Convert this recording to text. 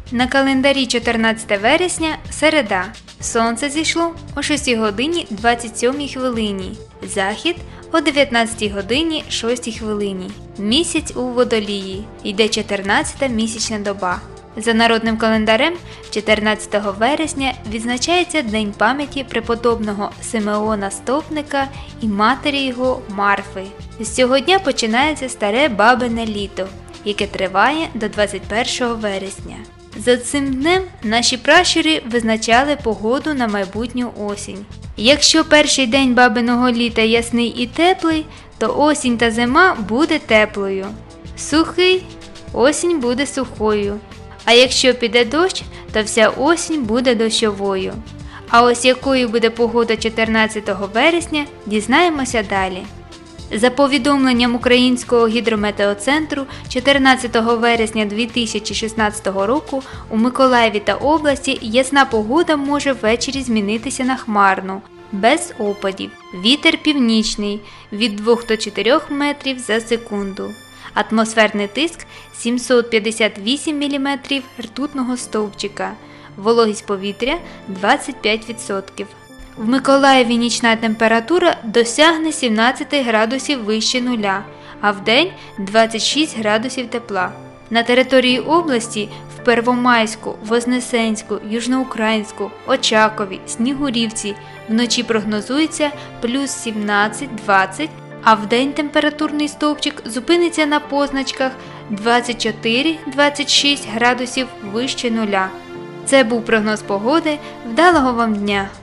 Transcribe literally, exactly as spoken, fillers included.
На календарі чотирнадцяте вересня – середа. Сонце зійшло о шостій годині двадцять сьомій хвилині. Захід – о дев'ятнадцятій годині шостій хвилині. Місяць у Водолії. Йде чотирнадцята місячна доба. За народним календарем чотирнадцятого вересня відзначається День пам'яті преподобного Симеона Стовпника і матері його Марфи. З цього дня починається старе бабине літо, яке триває до двадцять першого вересня. За цим днем наші пращури визначали погоду на майбутню осінь. Якщо перший день бабиного літа ясний і теплий, то осінь та зима буде теплою. Сухий – осінь буде сухою. А якщо піде дощ, то вся осінь буде дощовою. А ось якою буде погода чотирнадцятого вересня, дізнаємося далі. За повідомленням Українського гідрометеоцентру, чотирнадцятого вересня дві тисячі шістнадцятого року у Миколаєві та області ясна погода може ввечері змінитися на хмарну, без опадів. Вітер північний від двох до чотирьох метрів за секунду. Атмосферний тиск сімсот п'ятдесят вісім міліметрів ртутного стовпчика. Вологість повітря двадцять п'ять відсотків. В Миколаєві нічна температура досягне сімнадцять градусів вище нуля, а вдень – двадцять шість градусів тепла. На території області в Первомайську, Вознесенську, Южноукраїнську, Очакові, Снігурівці вночі прогнозується плюс сімнадцять - двадцять, а вдень температурний стовпчик зупиниться на позначках двадцять чотири - двадцять шість градусів вище нуля. Це був прогноз погоди. Вдалого вам дня!